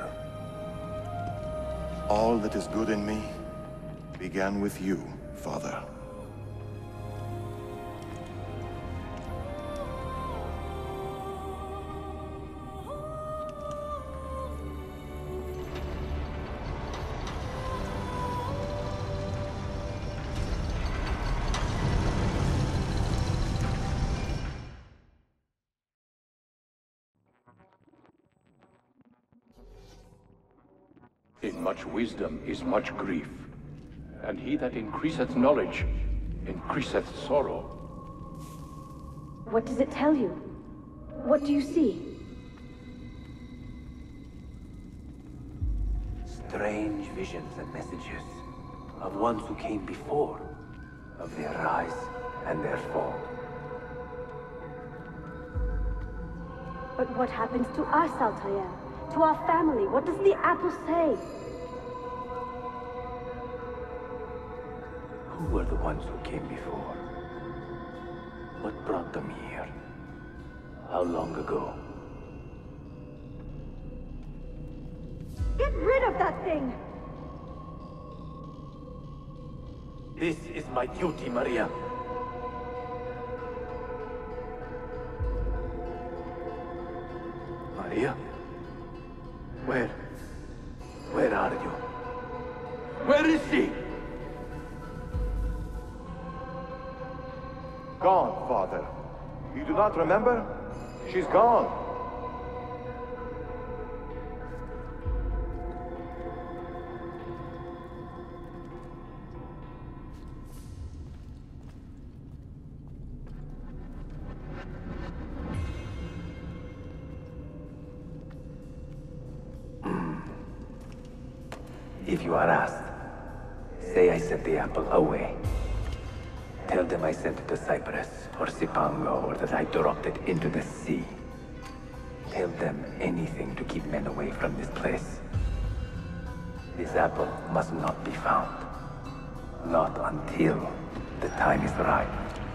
All that is good in me began with you, Father. In much wisdom is much grief, and he that increaseth knowledge increaseth sorrow. What does it tell you? What do you see? Strange visions and messages of ones who came before, of their rise and their fall. But what happens to us, Altair? To our family? What does the apple say? Who were the ones who came before? What brought them here? How long ago? Get rid of that thing! This is my duty, Maria. Maria? Where? Gone, Father. You do not remember? She's gone. If you are asked, say I sent the apple away. Tell them I sent it to Cyprus, or Cipango, or that I dropped it into the sea. Tell them anything to keep men away from this place. This apple must not be found. Not until the time is right.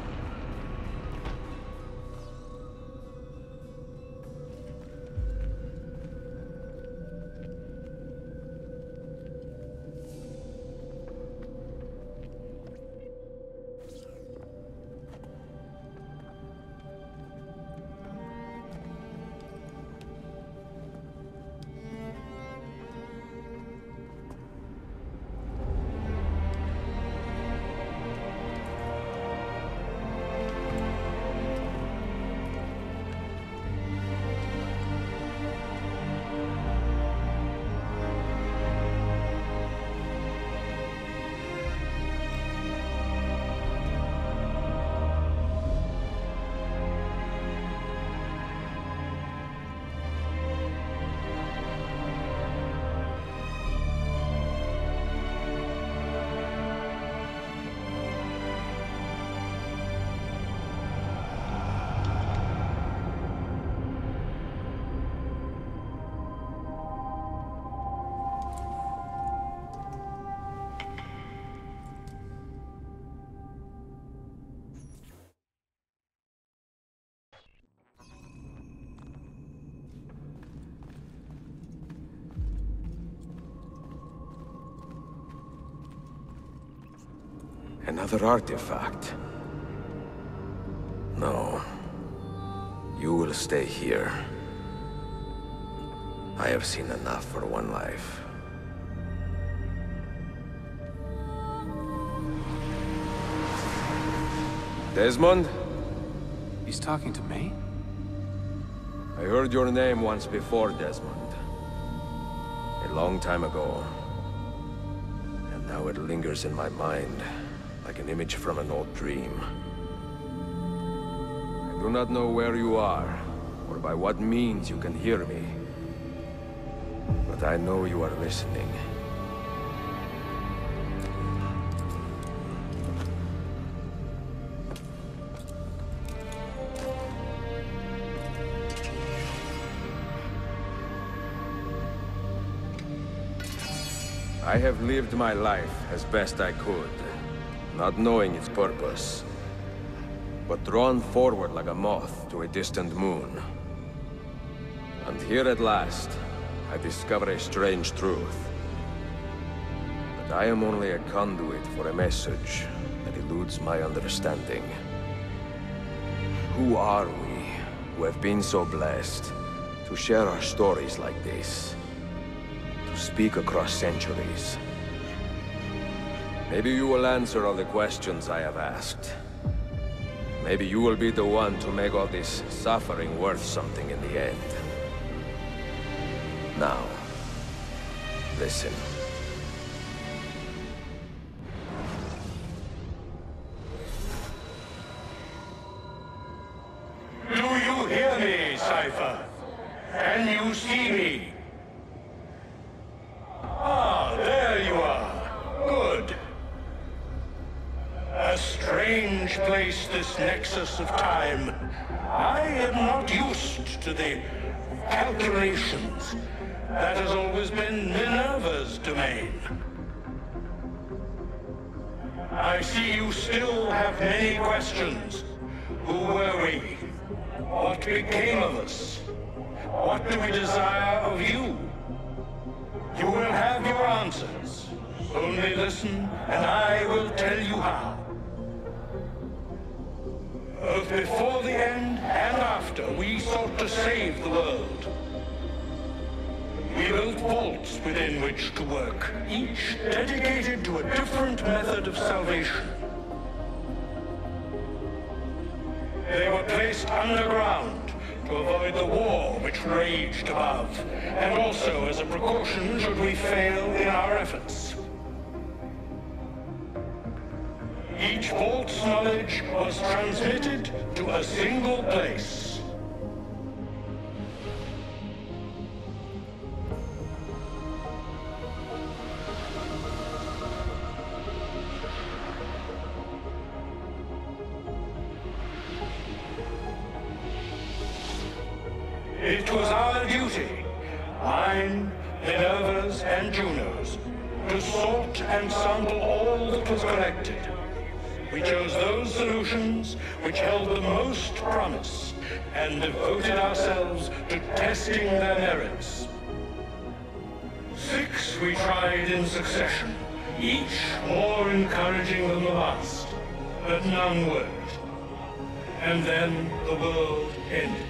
Another artifact. No. You will stay here. I have seen enough for one life. Desmond? He's talking to me? I heard your name once before, Desmond. A long time ago. And now it lingers in my mind, like an image from an old dream. I do not know where you are, or by what means you can hear me. But I know you are listening. I have lived my life as best I could, not knowing its purpose, but drawn forward like a moth to a distant moon. And here at last, I discover a strange truth. That I am only a conduit for a message that eludes my understanding. Who are we, who have been so blessed to share our stories like this? To speak across centuries? Maybe you will answer all the questions I have asked. Maybe you will be the one to make all this suffering worth something in the end. Now, listen. Do you hear me, Cypher? Can you see me? Ah, there you are. Good. A strange place, this nexus of time. I am not used to the calculations. That has always been Minerva's domain. I see you still have many questions. Who were we? What became of us? What do we desire of you? You will have your answers. Only listen, and I will tell you how. Both before the end and after, we sought to save the world. We built vaults within which to work, each dedicated to a different method of salvation. They were placed underground to avoid the war which raged above, and also as a precaution should we fail in our efforts. Each vault's knowledge was transmitted to a single place. It was our duty, mine, Minerva's, and Juno's, to sort and sample all that was collected. We chose those solutions which held the most promise, and devoted ourselves to testing their merits. Six we tried in succession, each more encouraging than the last, but none worked. And then the world ended.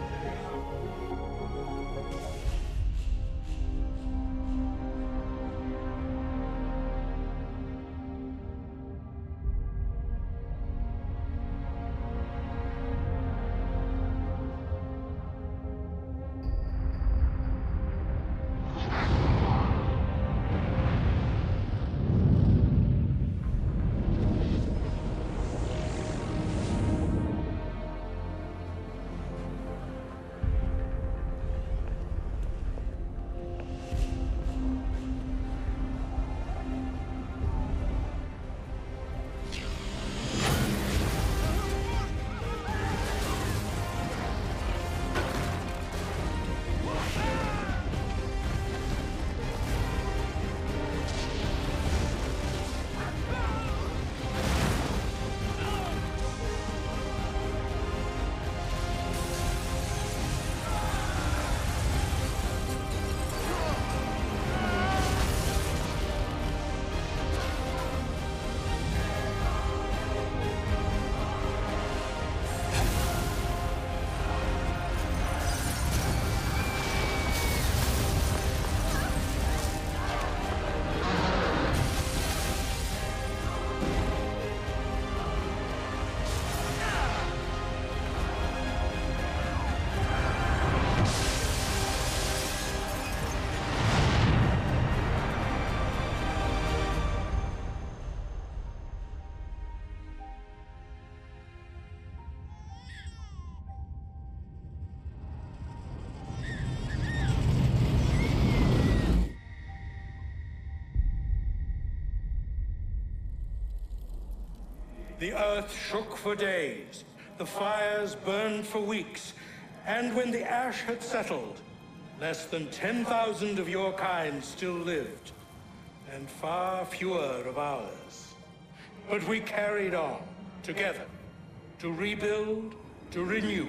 The earth shook for days, the fires burned for weeks, and when the ash had settled, less than ten thousand of your kind still lived, and far fewer of ours. But we carried on, together, to rebuild, to renew.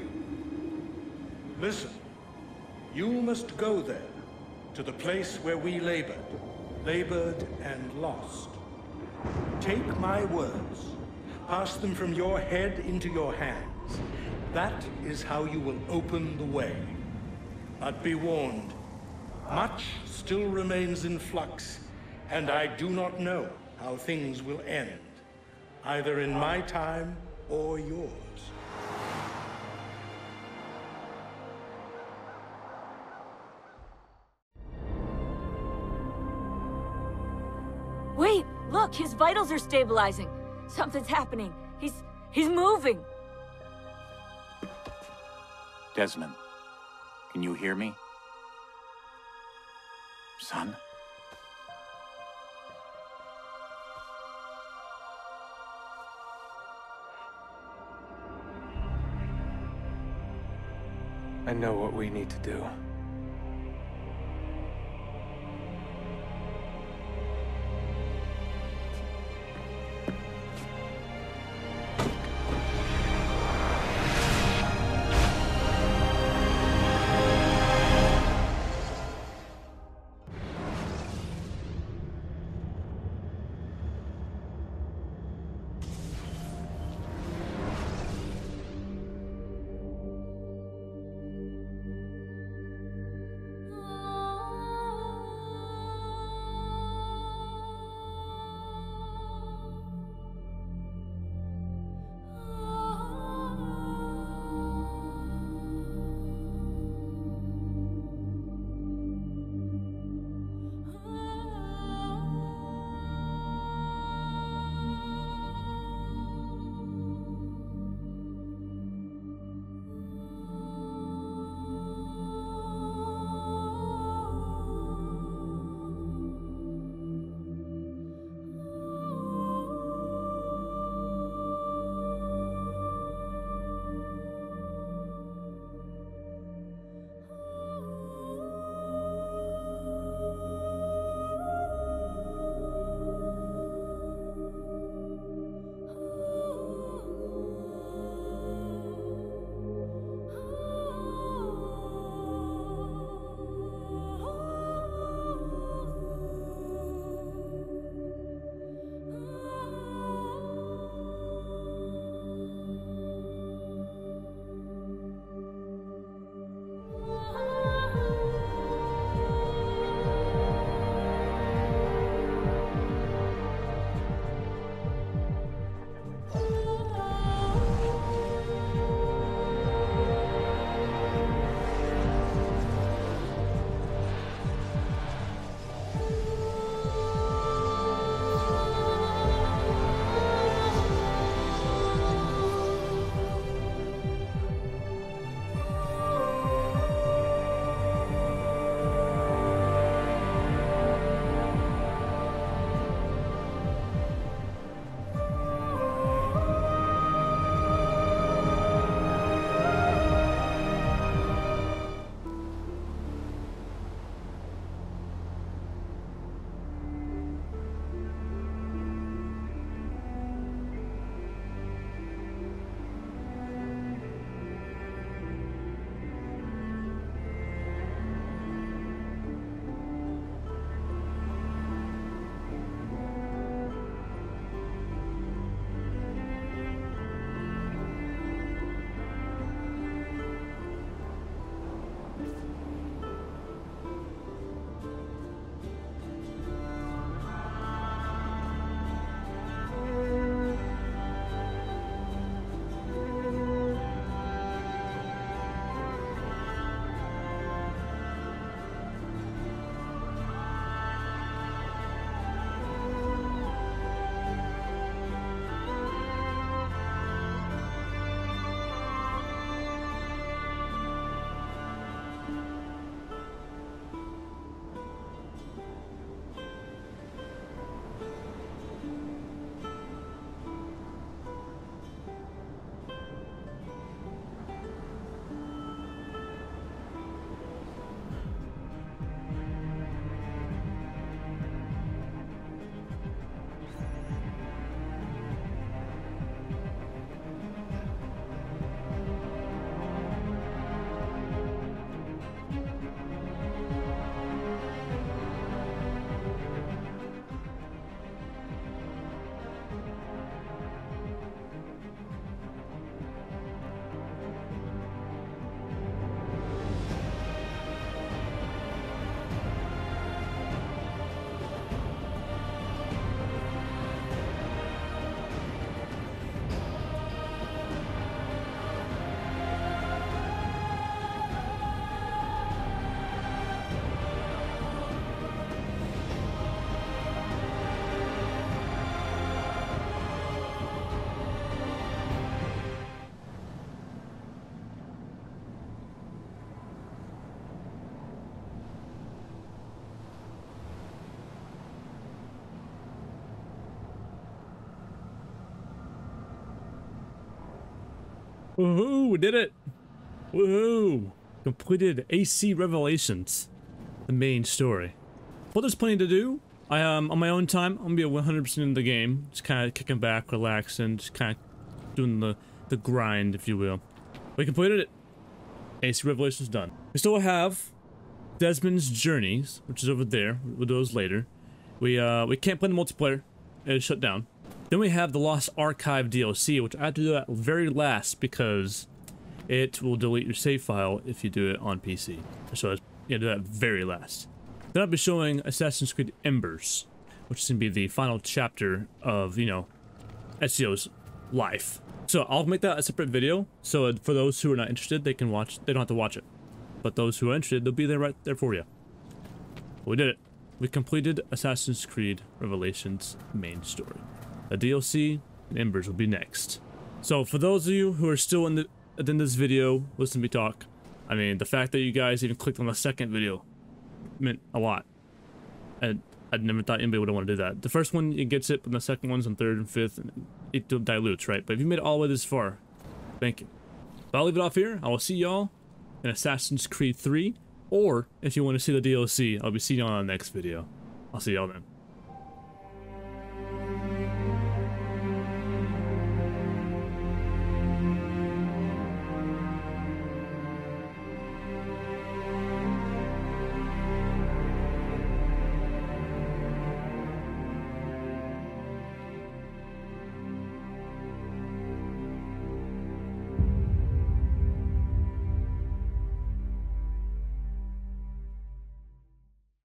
Listen, you must go there, to the place where we labored, labored and lost. Take my words. Pass them from your head into your hands. That is how you will open the way. But be warned, much still remains in flux, and I do not know how things will end, either in my time or yours. Wait, look, his vitals are stabilizing. Something's happening. He's... he's moving. Desmond, can you hear me? Son? I know what we need to do. Woohoo! We did it! Woohoo! Completed A C Revelations, the main story. Well, there's plenty to do. I um on my own time, I'm gonna be one hundred percent in the game, just kind of kicking back, relaxing, just kind of doing the the grind, if you will. We completed it. A C Revelations done. We still have Desmond's Journeys, which is over there. We'll do those later. We uh we can't play the multiplayer; it is shut down. Then we have the Lost Archive D L C, which I have to do at very last because it will delete your save file if you do it on P C. So you gotta do that very last. Then I'll be showing Assassin's Creed Embers, which is gonna be the final chapter of, you know, Ezio's life. So I'll make that a separate video, so for those who are not interested, they can watch, they don't have to watch it. But those who are interested, they'll be there right there for you. We did it. We completed Assassin's Creed Revelations main story. The D L C and Embers will be next. So for those of you who are still in the at the end of this video, listen to me talk. I mean, the fact that you guys even clicked on the second video meant a lot. And I never thought anybody would want to do that. The first one, it gets it, but the second one's on third and fifth, and it dilutes, right? But if you made it all the way this far, thank you. But I'll leave it off here. I will see y'all in Assassin's Creed three, or if you want to see the D L C, I'll be seeing y'all on the next video. I'll see y'all then.